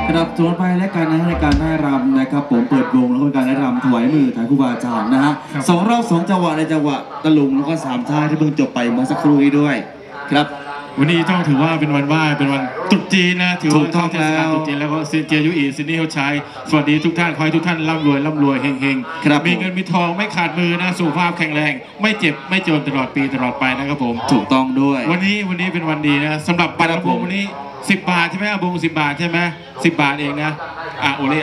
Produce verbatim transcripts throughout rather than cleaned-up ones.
รับสวนไปและการในรายการได้รำนะครับผมเปิดวงแล้วก็การได้รำถวายมือถ่ายครูบาอาจารย์นะฮะสองรอบสองจังหวะในจังหวะตะลุงแล้วก็สามท่าที่เพิ่งจบไปเมื่อสักครู่นี้ด้วยครับวันนี้ต้องถือว่าเป็นวันไหว้เป็นวันตรุษจีนนะถือว่าเทศกาลตรุษจีนแล้วก็ซินเจียยุอีซินนี่เขาใช้สวัสดีทุกท่านขอให้ทุกท่านร่ำรวยร่ำรวยเฮงเฮงมีเงินมีทองไม่ขาดมือนะสุขภาพแข็งแรงไม่เจ็บไม่จนตลอดปีตลอดไปนะครับผมถูกต้องด้วยวันนี้วันนี้เป็นวันดีนะสำหรับบัตรลำโพงวันนี้สิบบาทใช่ไหมอาบงสิบบาทใช่ไหมสิบบาทเองนะอ่ะโอเล่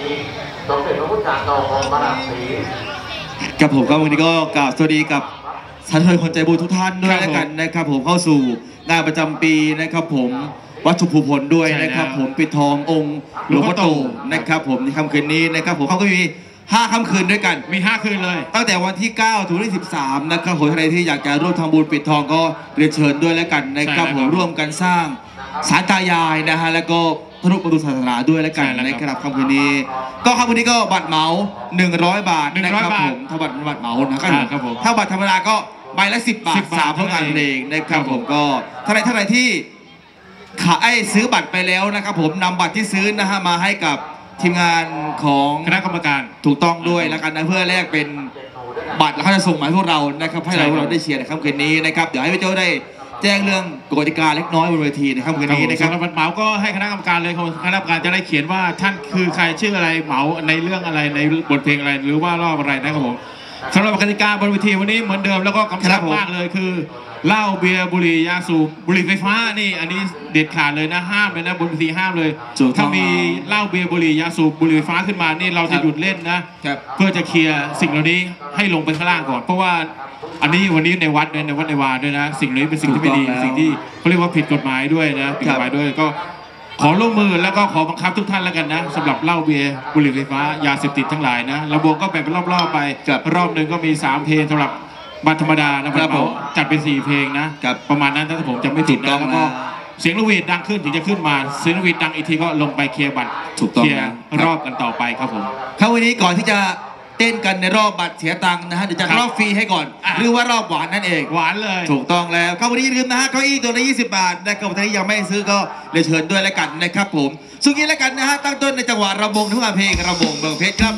กับผมก็วันนี้ก็กราบสวัสดีกับท่านคนใจบุญทุกท่านด้วยแล้วกันนะครับผมเข้าสู่งานประจำปีนะครับผมวัดชุมภูพลด้วยนะครับผมปิดทององค์หลวงพ่อโตนะครับผมในค่ำคืนนี้นะครับผมเขาก็มีห้าค่ำคืนด้วยกันมีห้าคืนเลยตั้งแต่วันที่เก้าถึงวันที่สิบสามนะครับผมใครที่อยากจะร่วมทำบุญปิดทองก็เรียนเชิญด้วยแล้วกันนะครับผมร่วมกันสร้างศาลตายายนะฮะแล้วก็ทะลุประตูศาสนาด้วยแล้วกันนะครับค่ำคืนนี้ก็ค่ำคืนนี้ก็บัตรเหมาหนึ่งร้อยบาทนะครับผมถ้าบัตรบัตรเหมานะครับผมถ้าบัตรธรรมดาก็ใบละสิบบาทสามเท่ากันเองนะครับผมก็ท่านใดท่านใดที่ขายซื้อบัตรไปแล้วนะครับผมนำบัตรที่ซื้อนะฮะมาให้กับทีมงานของคณะกรรมการถูกต้องด้วยแล้วกันนะเพื่อแลกเป็นบัตรแล้วเขาจะส่งมาให้พวกเรานะครับให้เราเราได้เชียร์ในค่ำคืนนี้นะครับเดี๋ยวให้พี่เจ้าได้แจ้งเรื่องกติกาเล็กน้อยบนเวทีในค่ำคืนนี้นะครับสำหรับบัตรเหมาก็ให้คณะกรรมการเลยคณะกรรมการจะได้เขียนว่าท่านคือใครชื่ออะไรเหมาในเรื่องอะไรในบทเพลงอะไรหรือว่ารอบอะไรนะครับผมสำหรับกติกาบนเวทีวันนี้เหมือนเดิมแล้วก็กำชับมากเลยคือเหล้าเบียร์บุหรี่ยาสูบบุหรี่ไฟฟ้านี่อันนี้เด็ดขาดเลยนะห้ามเลยนะบนเวทีห้ามเลยถ้ามีเหล้าเบียร์บุหรี่ยาสูบบุหรี่ไฟฟ้าขึ้นมานี่เราจะหยุดเล่นนะเพื่อจะเคลียร์สิ่งเหล่านี้ให้ลงไปข้างล่างก่อนเพราะว่าอันนี้วันนี้ในวัดด้วยในวัดในวาด้วยนะสิ่งนี้เป็นสิ่งที่ไม่ดีสิ่งที่เขาเรียกว่าผิดกฎหมายด้วยนะผิดกฎหมายด้วยก็ขอร่วมมือแล้วก็ขอบังคับทุกท่านแล้วกันนะสำหรับเหล้าเบียร์บุหรี่ไฟฟ้ายาเสพติดทั้งหลายนะระบบก็แบ่งเป็นรอบๆไปรอบหนึ่งก็มีสามเพลงสำหรับบัตรธรรมดานะครับผมจัดเป็นสี่เพลงนะประมาณนั้นถ้าผมจะไม่ผิดนะแล้วก็เสียงลูกหวีดดังขึ้นถึงจะขึ้นมาเสียงลูกหวีดดังอีกทีก็ลงไปเคลียร์บัตรเคลียร์รอบกันต่อไปครับผมครับวันนี้ก่อนที่จะเต้นกันในรอบบัตรเสียตังค์นะฮะเดี๋ยวจะรอบฟรีให้ก่อนหรือว่ารอบหวานนั่นเองหวานเลยถูกต้องแล้วครับวันนี้อย่าลืมนะฮะเก้าอี้ตัวละยี่สิบบาทนะครับท่านที่ยังไม่ซื้อก็เรียนเชิญด้วยแล้วกันนะครับผมสุกี้แล้วกันนะฮะตั้งต้นในจังหวะระบงทุกเพลงระบงเบิกเพชรครับ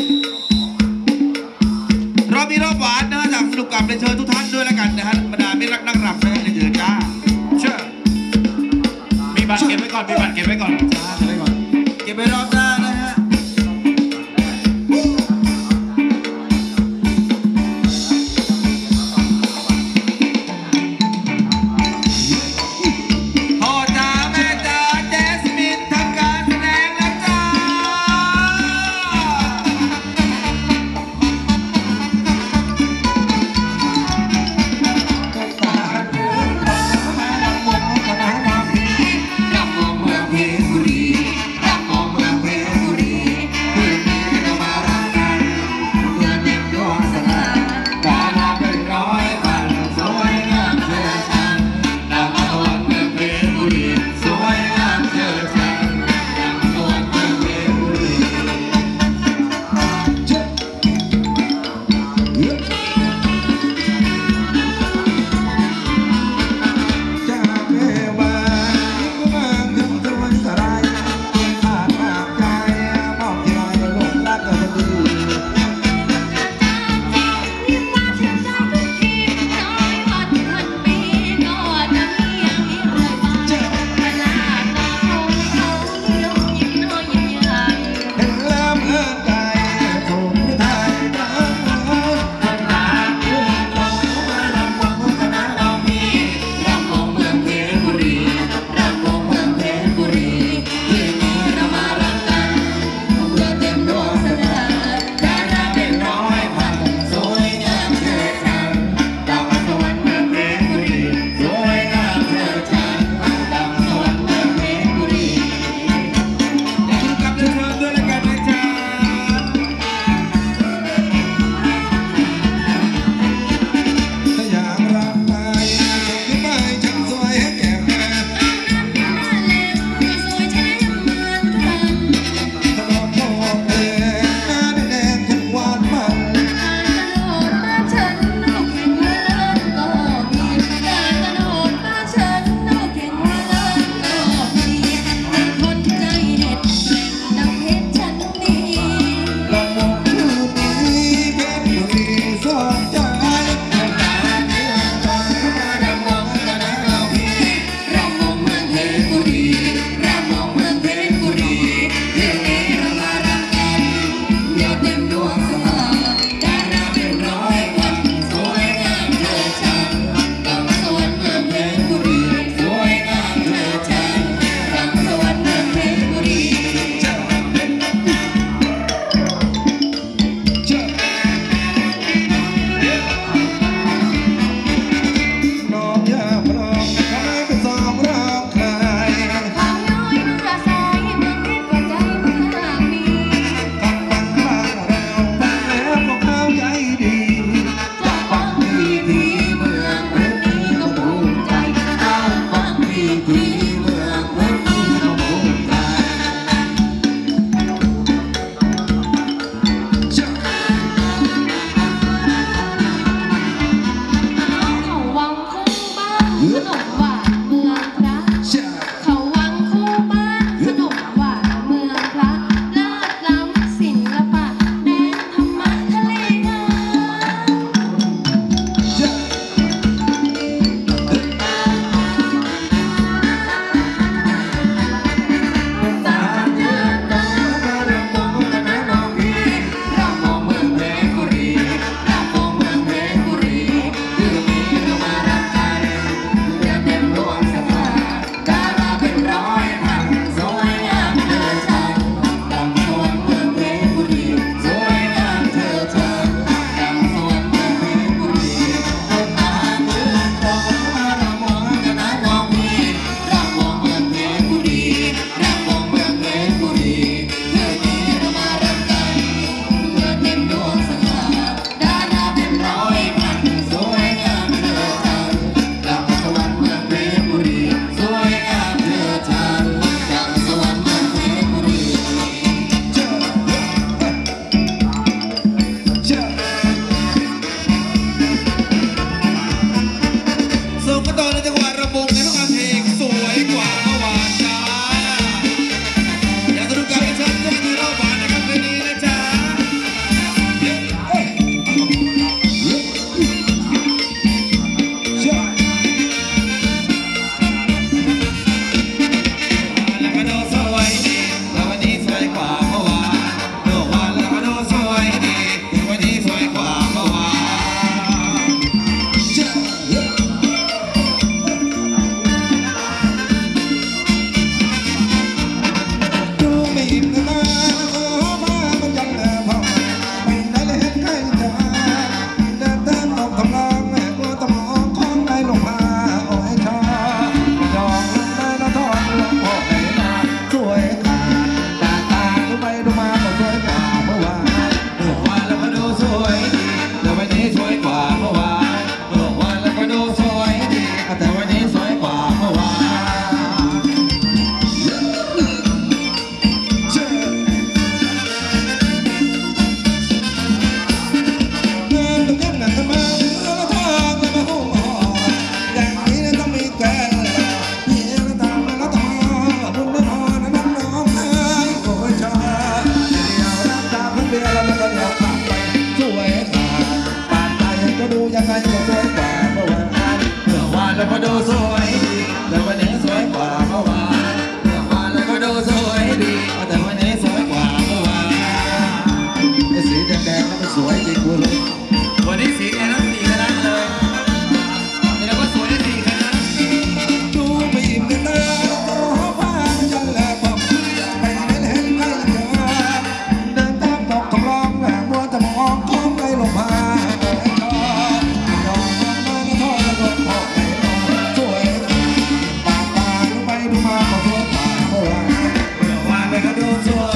รอบนี้รอบหวานนะฮะจากสนุกกับเรียนเชิญทุกท่านด้วยแล้วกันนะฮะบรรดาไม่รักนั่งรำนะเรียนเชิญจ้าเชื่อมีบัตรเก็บไว้ก่อนมีบัตรเก็บไว้ก่อนเก็บไว้ก่อนเก็บไว้รอบหน้านะฮะ Hãy subscribe cho kênh Ghiền Mì Gõ để không bỏ lỡ แต่วันนี้สวยกว่าเมื่อวานไอ้สีแดงๆมันสวยจริงคุณวันนี้สีแดงทั้งสี่คณะเลยแล้วก็สวยทั้งสี่คณะดูไปอิ่มในตาตัวผ้าจันแหลกบอกไปเห็นเห็นใครเจอเดินตามตกทองร้องแหลมมัวแต่มองคล้องไปลงพาจอยอมมาทอดกระโดดพอกไหนสวยปากตาดูไปดูมาก็ทั่วตาเมื่อวานเมื่อวานไปก็ดูสวย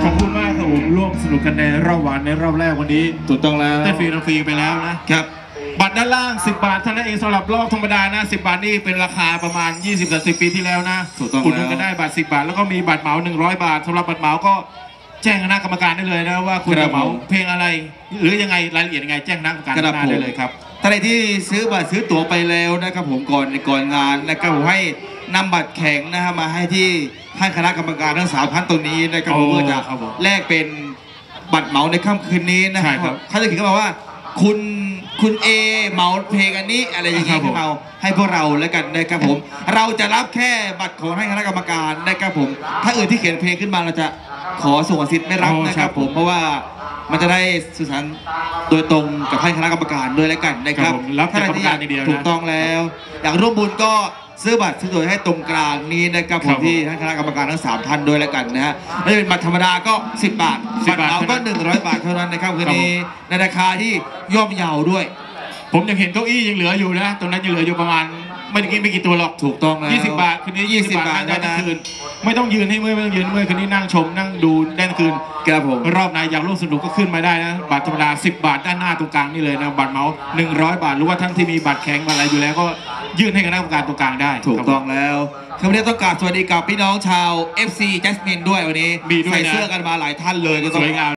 ขอบคุณมากครับผมร่วมสนุกกันในรอบวันในรอบแรกวันนี้ถูกต้องแล้วได้ฟรีฟรีไปแล้วนะครับ บัตรด้านล่างสิบบาทเท่านั้นเองสำหรับรอบธรรมดานะสิบบาทนี่เป็นราคาประมาณ ยี่สิบถึงสิบ ปีที่แล้วนะถูกต้องอุดหนุนแล้วกันได้บัตรสิบบาทแล้วก็มีบัตรเหมาหนึ่งร้อยบาทสำหรับบัตรเหมาก็แจ้งคณะกรรมการได้เลยนะว่าคุณจะเหมาเพลงอะไร หรือยังไงรายละเอียดยังไงแจ้งคณะกรรมการได้เลยครับท่านใดที่ซื้อบัตรซื้อตั๋วไปแล้วนะครับผมก่อนก่อนงานนะครับผมให้นำบัตรแข็งนะฮะมาให้ที่ท่านคณะกรรมการทั้งสามท่านตรงนี้นะครับผมโอ้เพื่อจะครับผมแลกเป็นบัตรเหมาในค่ำคืนนี้นะใช่ครับเขาจะเขียนเข้ามาว่าคุณคุณเอเหมาเพลงอันนี้อะไรอย่างเงี้ยครับผมให้เราให้พวกเราแล้วกันนะครับผม เราจะรับแค่บัตรของท่านคณะกรรมการนะครับผม ถ้าอื่นที่เขียนเพลงขึ้นมาเราจะขอส่งสิทธิ์ไม่รับนะครับผมเพราะว่ามันจะได้สื่อสารโดยตรงกับท่านคณะกรรมการด้วยแล้วกันนะครับครับผมรับจากกรรมการอย่างเดียวนะถูกต้องแล้ว อยากร่วมบุญก็ซื้อบัตรซื้อตั๋วให้ตรงกลางนี้นะครับผครัมบผมที่ท่านคณะกรรมการทั้งสามท่านด้วยแล้วกันนะฮะไม่ว่าจะเป็นบัตรธรรมดาก็สิบบาทสิบับตรบาทเหมาก็เท่านั้นหนึ่งร้อยบาทเท่านั้นนะครับคืนนี้ในราคาที่ย่อมเยาด้วยผมยังเห็นเก้าอี้ยังเหลืออยู่นะตรงนั้นยังเหลืออยู่ประมาณไม่กี่ไม่กี่ตัวหรอกถูกต้องแล้วยี่สิบบาทคืนนี้ยี่สิบบาทนั่งได้ทั้งคืนไม่ต้องยืนให้เมื่อยไม่ต้องยืนให้เมื่อยคืนนี้นั่งชมนั่งดูได้ทั้งคืนครับผมรอบไหนอยากร่วมสนุกก็ขึ้นมาได้นะบัตรธรรมดาสิบบาทด้านหน้าตรงกลางนี่เลยนะบัตรเหมาหนึ่งร้อยบาทหรือว่าท่านที่มีบัตรแข็งอะไรอยู่แล้วก็ยื่นให้คณะกรรมการตรงกลางได้ถูกต้องแล้วคำนี้ต้องกราบสวัสดีกับพี่น้องชาว เอฟ ซี Jasmine ด้วยวันนี้มีด้วยนะใส่เสื้อกันมาหลายท่านเลยก็สต้องวยงาม